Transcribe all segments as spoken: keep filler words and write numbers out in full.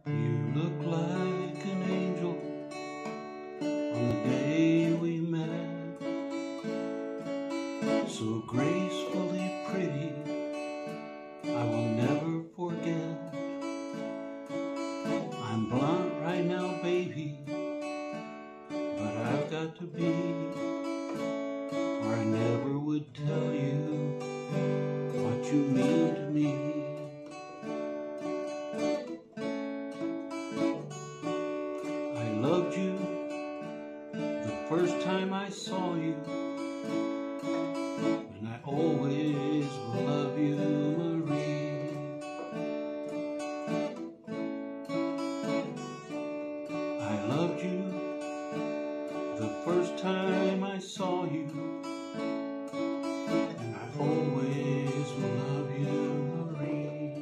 You look like an angel on the day we met, so gracefully pretty, I will never forget. I'm blunt right now, baby, but I've got to be, or I never would tell you what you mean to me. I loved you the first time I saw you, and I always will love you, Marie. I loved you the first time I saw you, and I always will love you, Marie.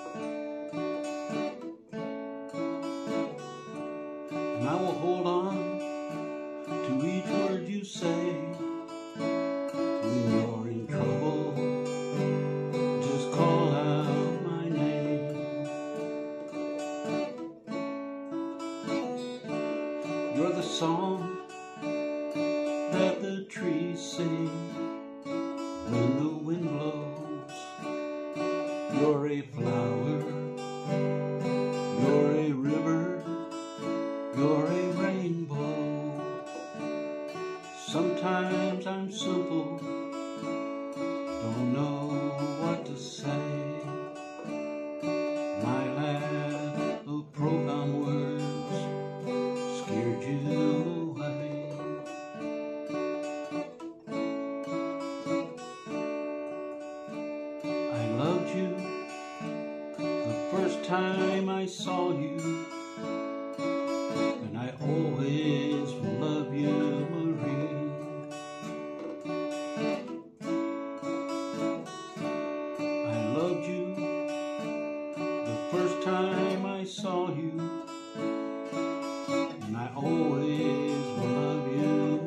And I will hold on to each word you say. When you're in trouble, just call out my name. You're the song that the trees sing when the wind blows. You're a flower, you're a river, you're a rainbow. Sometimes I'm simple, don't know what to say. My lack of profound words scared you away. I loved you the first time I saw you, and I always will love you, Marie. I loved you the first time I saw you, and I always will love you,